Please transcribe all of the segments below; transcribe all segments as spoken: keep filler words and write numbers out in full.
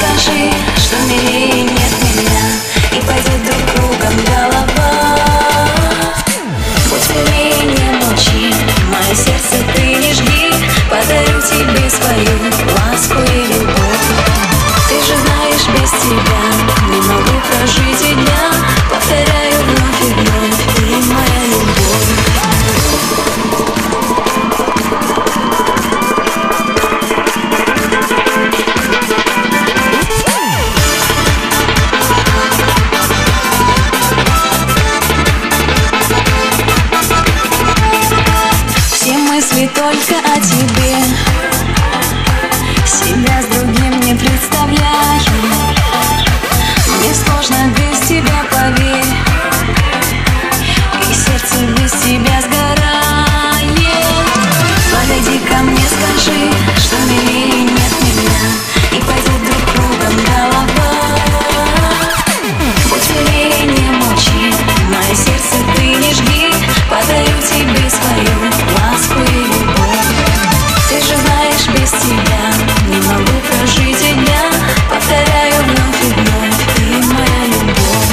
скажи, что милее нет меня, и пойдет друг кругом голова. Будь смелее, не молчи, мое сердце ты не жги, подарю тебе свою ласку и любовь. Ты же знаешь, без тебя не могу прожить и дня, повторяю вновь и вновь, ты моя любовь. Мысли только о тебе, себя с другим не представляю. Мне сложно без тебя, поверь, и сердце без тебя сгорает. Подойди ко мне, скажи, что милее нет меня, и пойдет друг кругом голова. Будь милее, не молчи, мое сердце ты не жги, подарю тебе свою ласку и любовь. Ты же знаешь, без тебя не могу прожить и дня, повторяю вновь и вновь, ты моя любовь.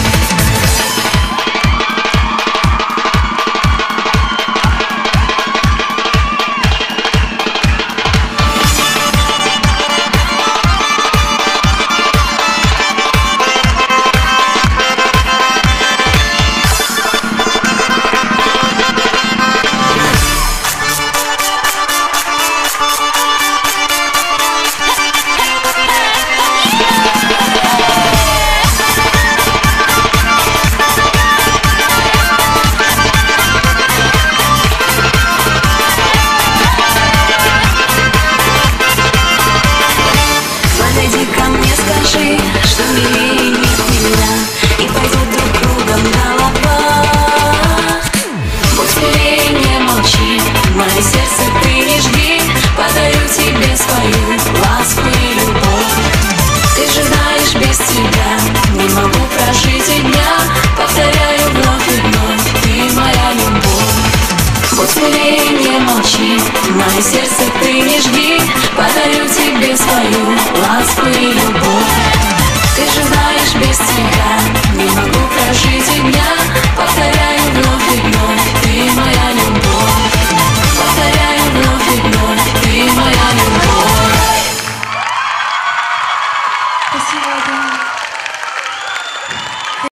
Скажи, что милее нет меня, и пойдет друг кругом голова. Будь смелее, не молчи, мое сердце ты не жги, подарю тебе свою ласку и любовь. Ты же знаешь, без тебя не могу прожить и дня, повторяю вновь и вновь, ты моя любовь. Будь смелее, не молчи, мое сердце ты не жги,